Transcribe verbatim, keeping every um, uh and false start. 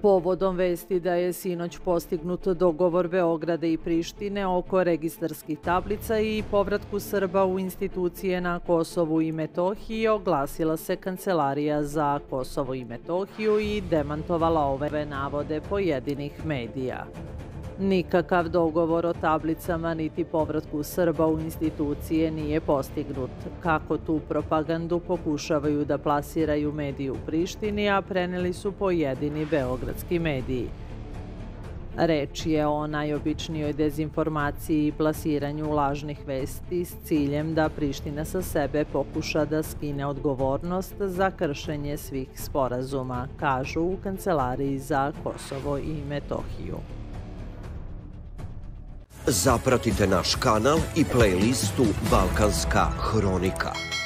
Povodom vesti da je sinoć postignut dogovor Beograda i Prištine oko registarskih tablica i povratku Srba u institucije na Kosovu i Metohiji, oglasila se Kancelarija za Kosovo i Metohiju i demantovala ove navode pojedinih medija. Nikakav dogovor o tablicama niti povratku Srba u institucije nije postignut, kako tu propagandu pokušavaju da plasiraju mediji u Prištini, a preneli su pojedini beogradski mediji. Reč je o najobičnijoj dezinformaciji i plasiranju lažnih vesti s ciljem da Priština sa sebe pokuša da skine odgovornost za kršenje svih sporazuma, kažu u Kancelariji za Kosovo i Metohiju. Zapratite naš kanal i playlistu Balkanska hronika.